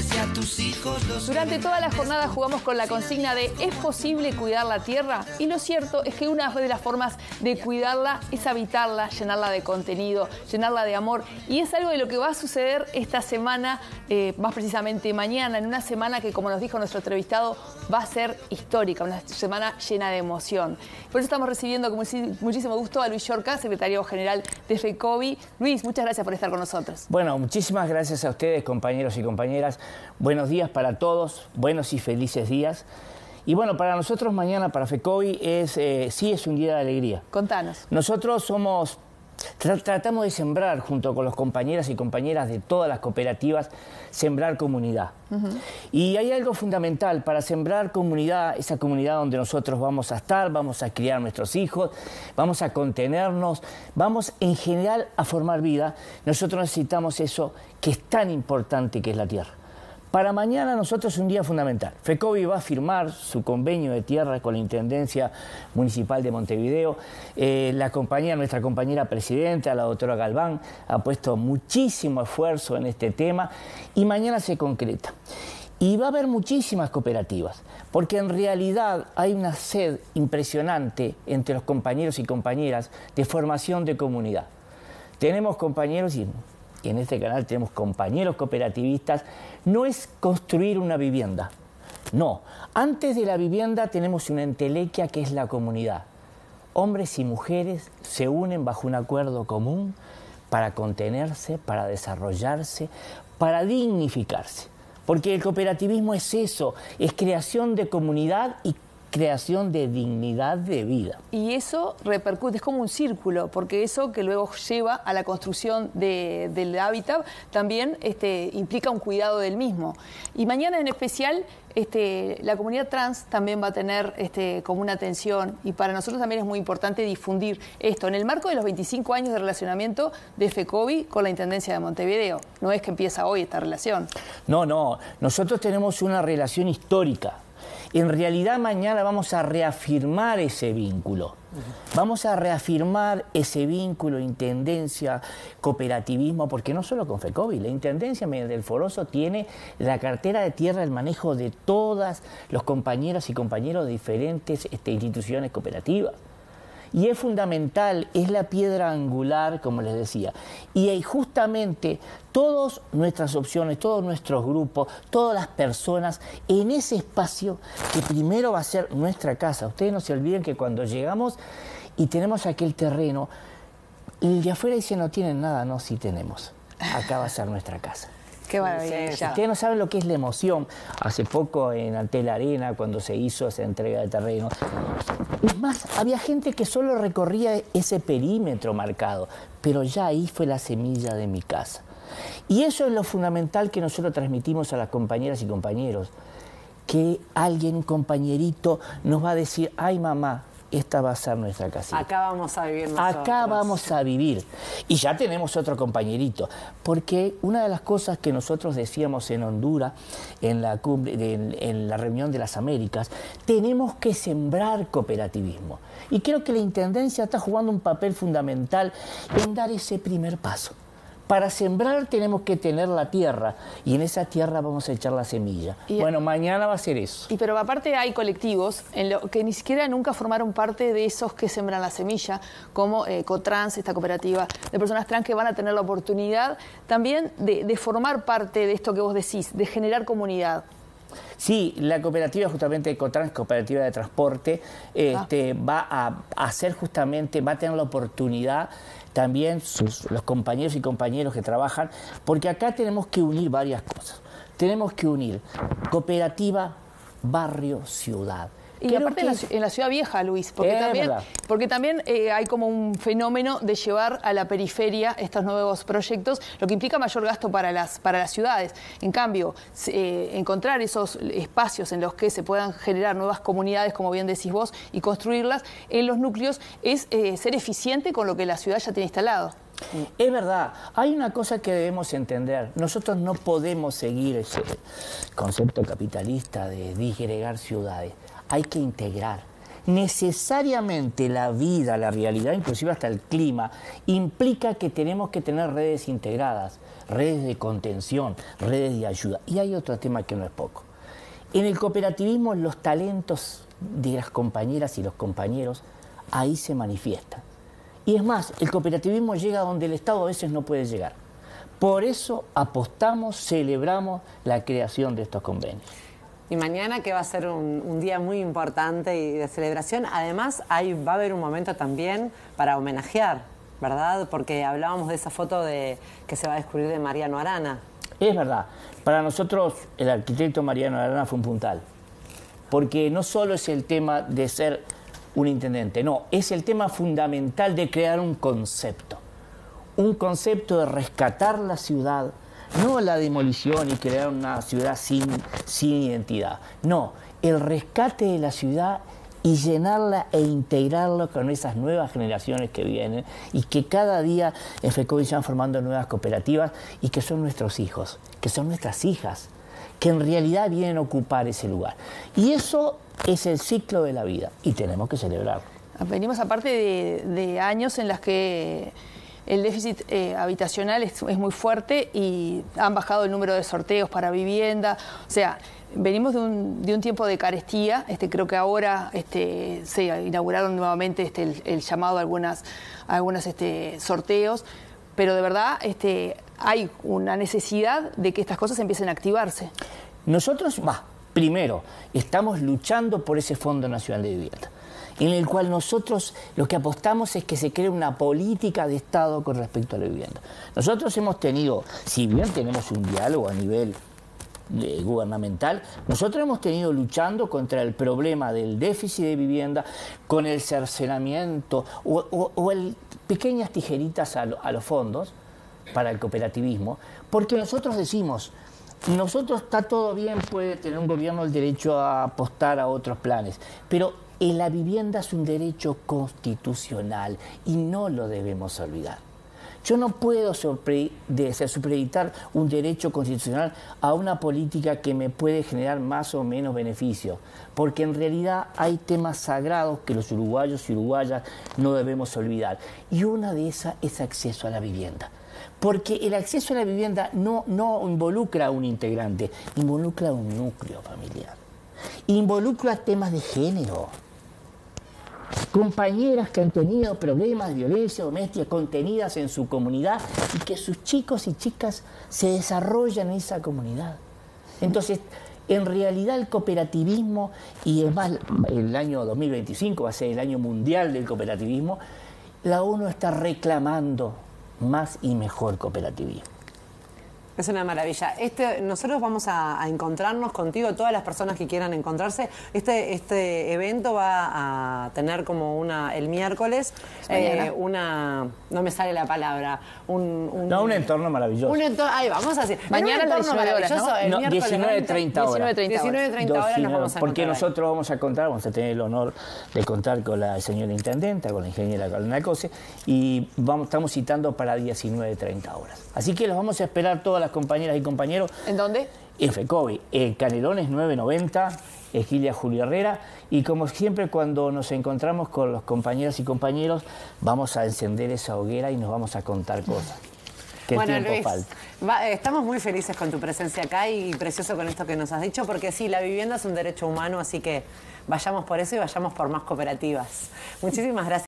Durante toda la jornada jugamos con la consigna de ¿es posible cuidar la tierra? Y lo cierto es que una de las formas de cuidarla es habitarla, llenarla de contenido, llenarla de amor. Y es algo de lo que va a suceder esta semana, más precisamente mañana, en una semana que, como nos dijo nuestro entrevistado, va a ser histórica, una semana llena de emoción. Por eso estamos recibiendo con muchísimo gusto a Luis Llorca, secretario general de FECOBI. Luis, muchas gracias por estar con nosotros. Bueno, muchísimas gracias a ustedes, compañeros y compañeras. Buenos días para todos, buenos y felices días. Y bueno, para nosotros mañana, para FECOBI, sí es un día de alegría. Contanos. Nosotros tratamos de sembrar, junto con los compañeras y compañeras de todas las cooperativas, sembrar comunidad. Y hay algo fundamental para sembrar comunidad, esa comunidad donde nosotros vamos a estar, vamos a criar nuestros hijos, vamos a contenernos, vamos en general a formar vida. Nosotros necesitamos eso que es tan importante, que es la tierra. Para mañana nosotros es un día fundamental. FECOBI va a firmar su convenio de tierra con la Intendencia Municipal de Montevideo. Nuestra compañera presidenta, la doctora Galván, ha puesto muchísimo esfuerzo en este tema y mañana se concreta. Y va a haber muchísimas cooperativas, porque en realidad hay una sed impresionante entre los compañeros y compañeras de formación de comunidad. Tenemos compañeros y en este canal tenemos compañeros cooperativistas. No es construir una vivienda, no. Antes de la vivienda tenemos una entelequia que es la comunidad. Hombres y mujeres se unen bajo un acuerdo común para contenerse, para desarrollarse, para dignificarse. Porque el cooperativismo es eso, es creación de comunidad y creación de dignidad de vida. Y eso repercute, es como un círculo, porque eso que luego lleva a la construcción del hábitat también implica un cuidado del mismo. Y mañana en especial la comunidad trans también va a tener como una atención, y para nosotros también es muy importante difundir esto en el marco de los 25 años de relacionamiento de FECOBI con la Intendencia de Montevideo. No es que empieza hoy esta relación. No, nosotros tenemos una relación histórica. En realidad mañana vamos a reafirmar ese vínculo. Vamos a reafirmar ese vínculo, intendencia, cooperativismo, porque no solo con FECOBI, la Intendencia mediante el Foroso tiene la cartera de tierra, el manejo de todas los compañeras y compañeros de diferentes instituciones cooperativas. Y es fundamental, es la piedra angular, como les decía. Y hay justamente todas nuestras opciones, todos nuestros grupos, todas las personas en ese espacio que primero va a ser nuestra casa. Ustedes no se olviden que cuando llegamos y tenemos aquel terreno, el de afuera dice no tienen nada, no, sí tenemos. Acá va a ser nuestra casa. Qué maravilla. Sí, ustedes no saben lo que es la emoción. Hace poco en Ante la Arena, cuando se hizo esa entrega de terreno, es más, había gente que solo recorría ese perímetro marcado, pero ya ahí fue la semilla de mi casa. Y eso es lo fundamental que nosotros transmitimos a las compañeras y compañeros, que alguien, un compañerito, nos va a decir, ay mamá, esta va a ser nuestra casita. Acá vamos a vivir nosotros. Acá vamos a vivir. Y ya tenemos otro compañerito. Porque una de las cosas que nosotros decíamos en Honduras, en la reunión de las Américas, tenemos que sembrar cooperativismo. Y creo que la Intendencia está jugando un papel fundamental en dar ese primer paso. Para sembrar tenemos que tener la tierra y en esa tierra vamos a echar la semilla. Bueno, mañana va a ser eso. Pero aparte hay colectivos que ni siquiera nunca formaron parte de esos que sembran la semilla, como Cotrans, esta cooperativa de personas trans, que van a tener la oportunidad también de formar parte de esto que vos decís, de generar comunidad. Sí, la cooperativa justamente Cotrans, cooperativa de transporte, va a hacer justamente, va a tener la oportunidad también los compañeros y compañeros que trabajan, porque acá tenemos que unir varias cosas. Tenemos que unir cooperativa, barrio, ciudad. Y aparte en la ciudad vieja, Luis, porque también hay como un fenómeno de llevar a la periferia estos nuevos proyectos, lo que implica mayor gasto para las ciudades. En cambio, encontrar esos espacios en los que se puedan generar nuevas comunidades, como bien decís vos, y construirlas en los núcleos, es ser eficiente con lo que la ciudad ya tiene instalado. Es verdad, hay una cosa que debemos entender. Nosotros no podemos seguir ese concepto capitalista de disgregar ciudades. Hay que integrar. Necesariamente la vida, la realidad, inclusive hasta el clima, implica que tenemos que tener redes integradas. redes de contención, redes de ayuda. Y hay otro tema que no es poco. En el cooperativismo los talentos de las compañeras y los compañeros ahí se manifiestan. Y es más, el cooperativismo llega donde el Estado a veces no puede llegar. Por eso apostamos, celebramos la creación de estos convenios. Y mañana, que va a ser un día muy importante y de celebración, además va a haber un momento también para homenajear, ¿verdad? Porque hablábamos de esa foto que se va a descubrir de Mariano Arana. Es verdad. Para nosotros el arquitecto Mariano Arana fue un puntal. Porque no solo es el tema de ser un intendente, no, es el tema fundamental de crear un concepto. Un concepto de rescatar la ciudad, no la demolición y crear una ciudad sin identidad. No, el rescate de la ciudad y llenarla e integrarla con esas nuevas generaciones que vienen y que cada día en FECOBI se van formando nuevas cooperativas y que son nuestros hijos, que son nuestras hijas, que en realidad vienen a ocupar ese lugar. Y eso es el ciclo de la vida y tenemos que celebrarlo. Venimos aparte de años en las que el déficit habitacional es muy fuerte y han bajado el número de sorteos para vivienda. O sea, venimos de un tiempo de carestía. Creo que ahora se inauguraron nuevamente el llamado a algunos sorteos. Pero de verdad hay una necesidad de que estas cosas empiecen a activarse. Nosotros, primero, estamos luchando por ese Fondo Nacional de Vivienda, en el cual nosotros lo que apostamos es que se cree una política de Estado con respecto a la vivienda. Nosotros hemos tenido, si bien tenemos un diálogo a nivel gubernamental, nosotros hemos tenido luchando contra el problema del déficit de vivienda, con el cercenamiento o el pequeñas tijeritas a los fondos para el cooperativismo, porque nosotros decimos, nosotros está todo bien, puede tener un gobierno el derecho a apostar a otros planes, pero la vivienda es un derecho constitucional y no lo debemos olvidar. Yo no puedo supeditar un derecho constitucional a una política que me puede generar más o menos beneficios, porque en realidad hay temas sagrados que los uruguayos y uruguayas no debemos olvidar. Y una de esas es acceso a la vivienda. Porque el acceso a la vivienda no involucra a un integrante, involucra a un núcleo familiar. Involucra temas de género. Compañeras que han tenido problemas de violencia doméstica contenidas en su comunidad y que sus chicos y chicas se desarrollan en esa comunidad. Entonces, en realidad el cooperativismo, y es más, el año 2025 va a ser el año mundial del cooperativismo, la ONU está reclamando más y mejor cooperativismo. Es una maravilla. Nosotros vamos a encontrarnos contigo, todas las personas que quieran encontrarse. Este evento va a tener como el miércoles, no me sale la palabra, un entorno maravilloso. Ahí vamos a decir. Mañana a las 19 horas, ¿no? 19:30 horas. 19:30 horas nos vamos a porque encontrar. Nosotros vamos a tener el honor de contar con la señora intendenta, con la ingeniera Carolina Cose, y estamos citando para 19:30 horas. Así que los vamos a esperar todas las compañeras y compañeros. ¿En dónde? En FECOBI, Canelones 990, Esquilia Julio Herrera, y como siempre cuando nos encontramos con los compañeras y compañeros, vamos a encender esa hoguera y nos vamos a contar cosas. ¿Qué tiempo Luis, falta? Estamos muy felices con tu presencia acá y precioso con esto que nos has dicho, porque sí, la vivienda es un derecho humano, así que vayamos por eso y vayamos por más cooperativas. Muchísimas gracias.